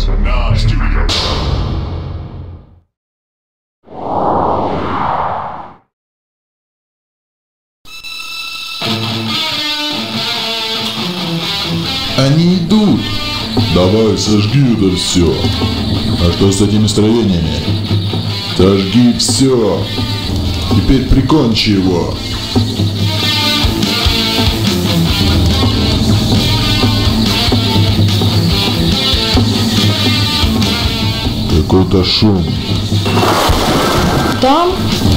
На Studio. Они идут. Давай, сожги это все. А что с этими строениями? Сожги все. Теперь прикончи его. Какой-то шум. Там?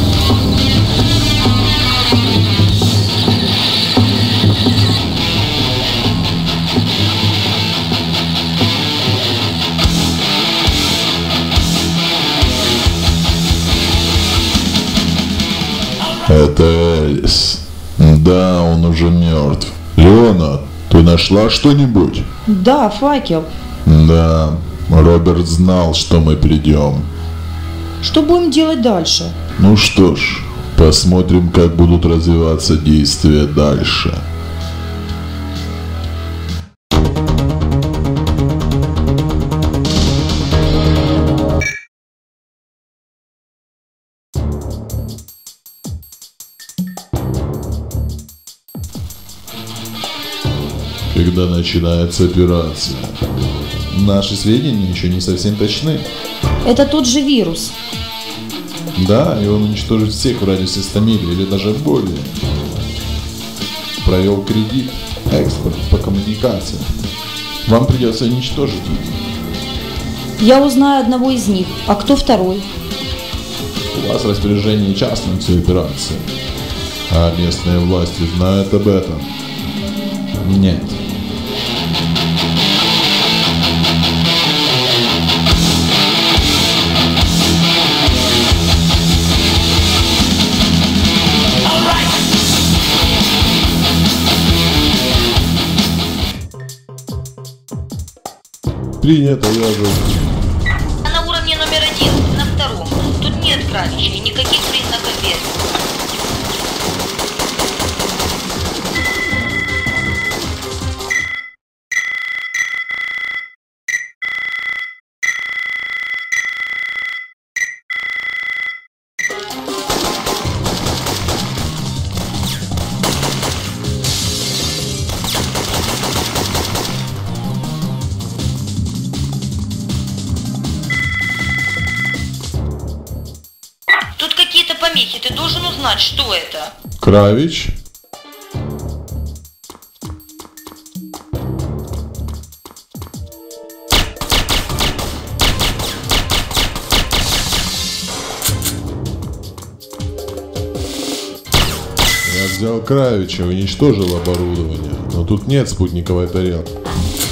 Это Элис. Да, он уже мертв. Леона, ты нашла что-нибудь? Да, факел. Да, Роберт знал, что мы придем. Что будем делать дальше? Ну что ж, посмотрим, как будут развиваться действия дальше. Когда начинается операция? Наши сведения еще не совсем точны. Это тот же вирус. Да, и он уничтожит всех в радиусе 100 миль или даже более. Провел кредит, экспорт по коммуникациям. Вам придется уничтожить их. Я узнаю одного из них. А кто второй? У вас в распоряжении час на всю операцию. А местные власти знают об этом? Нет. Принято, я же. На уровне номер 1, на втором. Тут нет Кравича и никаких признаков веры. Тут какие-то помехи, ты должен узнать, что это. Кравич? Я взял Кравича, уничтожил оборудование, но тут нет спутниковой тарелки.